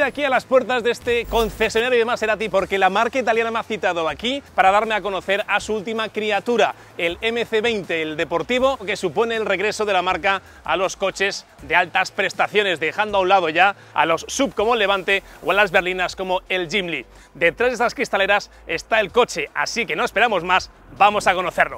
Estoy aquí a las puertas de este concesionario de Maserati porque la marca italiana me ha citado aquí para darme a conocer a su última criatura, el MC20, el deportivo, que supone el regreso de la marca a los coches de altas prestaciones, dejando a un lado ya a los SUV como el Levante o a las berlinas como el Gimli. Detrás de estas cristaleras está el coche, así que no esperamos más, vamos a conocerlo.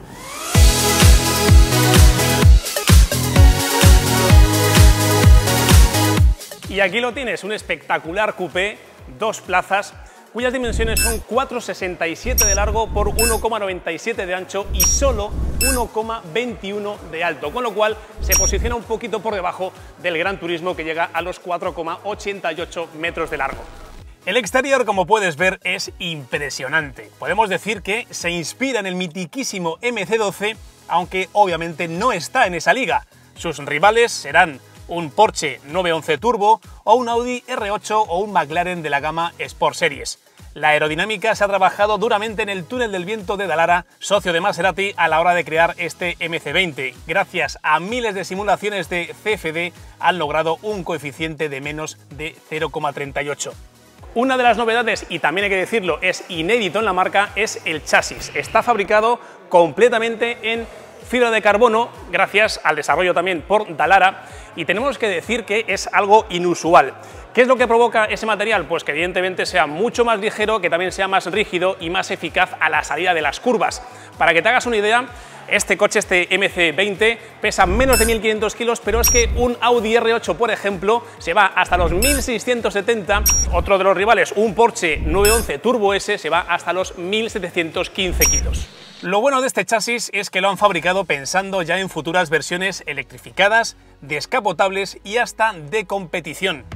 Y aquí lo tienes, un espectacular coupé, 2 plazas, cuyas dimensiones son 4,67 de largo por 1,97 de ancho y solo 1,21 de alto, con lo cual se posiciona un poquito por debajo del Gran Turismo, que llega a los 4,88 metros de largo. El exterior, como puedes ver, es impresionante. Podemos decir que se inspira en el mitiquísimo MC12, aunque obviamente no está en esa liga. Sus rivales serán un Porsche 911 Turbo o un Audi R8 o un McLaren de la gama Sport Series. La aerodinámica se ha trabajado duramente en el túnel del viento de Dallara, socio de Maserati, a la hora de crear este MC20. Gracias a miles de simulaciones de CFD han logrado un coeficiente de menos de 0,38. Una de las novedades, y también hay que decirlo, es inédito en la marca, es el chasis. Está fabricado completamente en fibra de carbono, gracias al desarrollo también por Dallara, y tenemos que decir que es algo inusual. ¿Qué es lo que provoca ese material? Pues que evidentemente sea mucho más ligero, que también sea más rígido y más eficaz a la salida de las curvas. Para que te hagas una idea, este coche, este MC20, pesa menos de 1.500 kilos, pero es que un Audi R8, por ejemplo, se va hasta los 1.670, otro de los rivales, un Porsche 911 Turbo S, se va hasta los 1.715 kilos. Lo bueno de este chasis es que lo han fabricado pensando ya en futuras versiones electrificadas, descapotables y hasta de competición.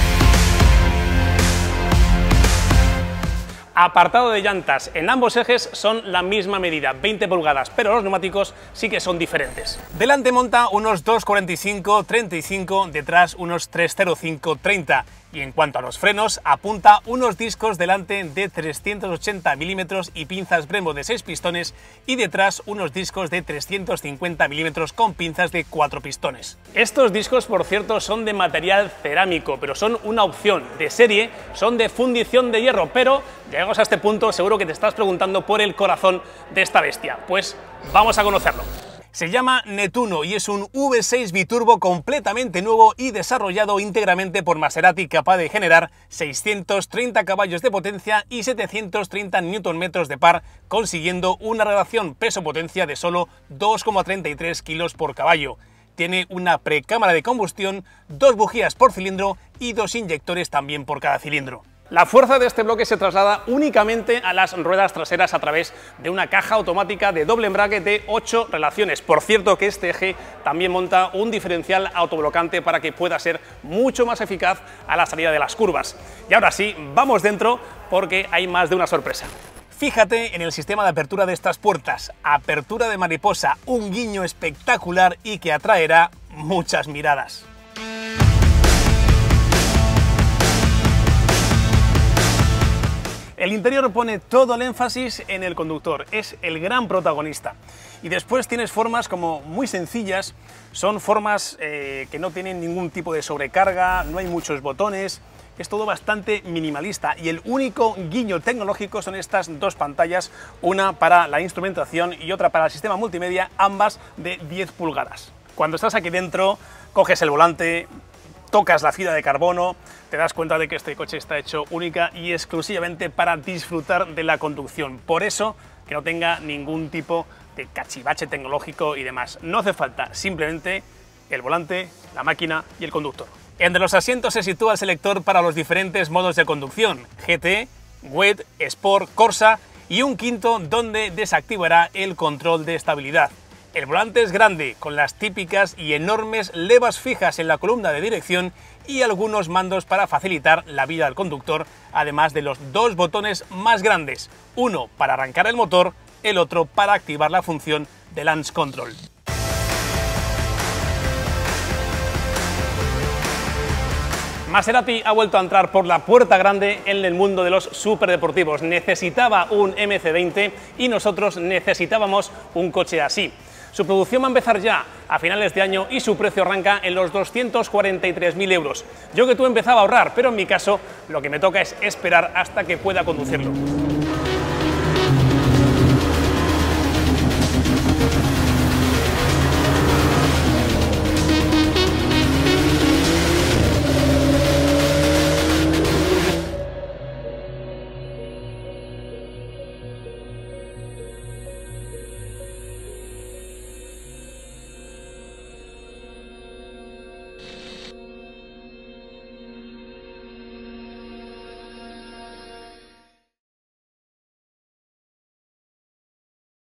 Apartado de llantas, en ambos ejes son la misma medida, 20 pulgadas, pero los neumáticos sí que son diferentes. Delante monta unos 2,45-35, detrás unos 3,05-30. Y en cuanto a los frenos, apunta unos discos delante de 380 milímetros y pinzas Brembo de 6 pistones y detrás unos discos de 350 milímetros con pinzas de 4 pistones. Estos discos, por cierto, son de material cerámico, pero son una opción. De serie son de fundición de hierro, pero llegados a este punto seguro que te estás preguntando por el corazón de esta bestia. Pues vamos a conocerlo. Se llama Nettuno y es un V6 biturbo completamente nuevo y desarrollado íntegramente por Maserati, capaz de generar 630 caballos de potencia y 730 Nm de par, consiguiendo una relación peso-potencia de solo 2,33 kilos por caballo. Tiene una precámara de combustión, 2 bujías por cilindro y 2 inyectores también por cada cilindro. La fuerza de este bloque se traslada únicamente a las ruedas traseras a través de una caja automática de doble embrague de 8 relaciones. Por cierto que este eje también monta un diferencial autoblocante para que pueda ser mucho más eficaz a la salida de las curvas. Y ahora sí, vamos dentro porque hay más de una sorpresa. Fíjate en el sistema de apertura de estas puertas, apertura de mariposa, un guiño espectacular y que atraerá muchas miradas. El interior pone todo el énfasis en el conductor, es el gran protagonista. Y después tienes formas como muy sencillas, son formas que no tienen ningún tipo de sobrecarga, no hay muchos botones, es todo bastante minimalista y el único guiño tecnológico son estas 2 pantallas, una para la instrumentación y otra para el sistema multimedia, ambas de 10 pulgadas. Cuando estás aquí dentro, coges el volante, tocas la fibra de carbono, te das cuenta de que este coche está hecho única y exclusivamente para disfrutar de la conducción. Por eso que no tenga ningún tipo de cachivache tecnológico y demás. No hace falta, simplemente el volante, la máquina y el conductor. Entre los asientos se sitúa el selector para los diferentes modos de conducción: GT, WET, Sport, Corsa y un quinto donde desactivará el control de estabilidad. El volante es grande, con las típicas y enormes levas fijas en la columna de dirección y algunos mandos para facilitar la vida al conductor, además de los 2 botones más grandes, uno para arrancar el motor, el otro para activar la función de Launch Control. Maserati ha vuelto a entrar por la puerta grande en el mundo de los superdeportivos. Necesitaba un MC20 y nosotros necesitábamos un coche así. Su producción va a empezar ya a finales de año y su precio arranca en los 243.000 euros. Yo que tú empezaba a ahorrar, pero en mi caso lo que me toca es esperar hasta que pueda conducirlo.